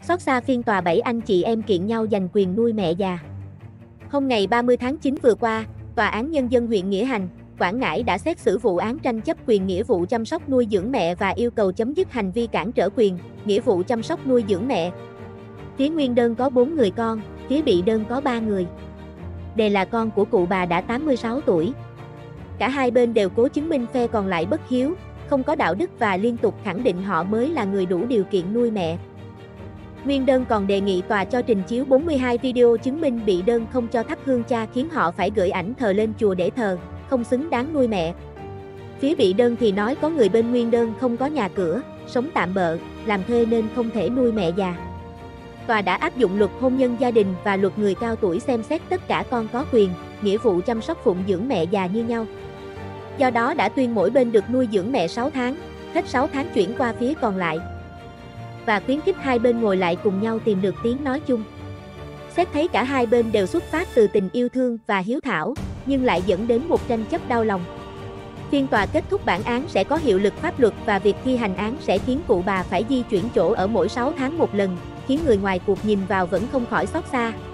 Xót xa phiên tòa 7 anh chị em kiện nhau giành quyền nuôi mẹ già. Hôm ngày 30 tháng 9 vừa qua, Tòa án Nhân dân huyện Nghĩa Hành, Quảng Ngãi đã xét xử vụ án tranh chấp quyền nghĩa vụ chăm sóc nuôi dưỡng mẹ và yêu cầu chấm dứt hành vi cản trở quyền, nghĩa vụ chăm sóc nuôi dưỡng mẹ. Phía nguyên đơn có 4 người con, phía bị đơn có 3 người. Đề là con của cụ bà đã 86 tuổi. Cả hai bên đều cố chứng minh phe còn lại bất hiếu, không có đạo đức và liên tục khẳng định họ mới là người đủ điều kiện nuôi mẹ. Nguyên đơn còn đề nghị tòa cho trình chiếu 42 video chứng minh bị đơn không cho thắp hương cha khiến họ phải gửi ảnh thờ lên chùa để thờ, không xứng đáng nuôi mẹ. Phía bị đơn thì nói có người bên nguyên đơn không có nhà cửa, sống tạm bợ, làm thuê nên không thể nuôi mẹ già. Tòa đã áp dụng luật hôn nhân gia đình và luật người cao tuổi xem xét tất cả con có quyền, nghĩa vụ chăm sóc phụng dưỡng mẹ già như nhau. Do đó đã tuyên mỗi bên được nuôi dưỡng mẹ 6 tháng, hết 6 tháng chuyển qua phía còn lại. Và khuyến khích hai bên ngồi lại cùng nhau tìm được tiếng nói chung. Xét thấy cả hai bên đều xuất phát từ tình yêu thương và hiếu thảo, nhưng lại dẫn đến một tranh chấp đau lòng. Phiên tòa kết thúc bản án sẽ có hiệu lực pháp luật và việc thi hành án sẽ khiến cụ bà phải di chuyển chỗ ở mỗi 6 tháng một lần, khiến người ngoài cuộc nhìn vào vẫn không khỏi xót xa.